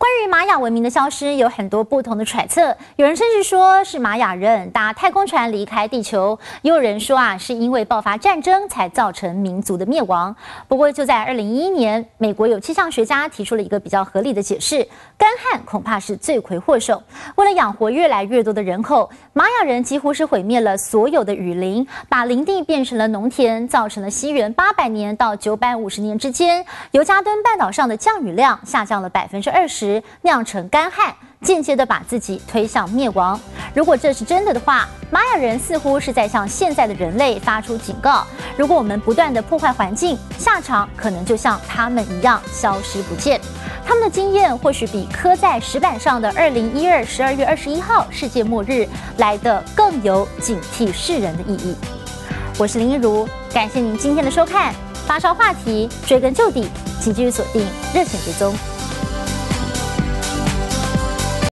于玛雅文明的消失，有很多不同的揣测。有人甚至说是玛雅人搭太空船离开地球，也有人说是因为爆发战争才造成民族的灭亡。不过，就在2011年，美国有气象学家提出了一个比较合理的解释：干旱恐怕是罪魁祸首。为了养活越来越多的人口，玛雅人几乎是毁灭了所有的雨林，把林地变成了农田，造成了西元800年到950年之间，尤加敦半岛上的降雨量下降了20%，酿成干旱，间接的把自己推向灭亡。如果这是真的话，玛雅人似乎是在向现在的人类发出警告：如果我们不断的破坏环境，下场可能就像他们一样消失不见。他们的经验或许比刻在石板上的2012 12月21号世界末日来得更有警惕世人的意义。我是林一如，感谢您今天的收看。发烧话题追根究底，请继续锁定热线追踪。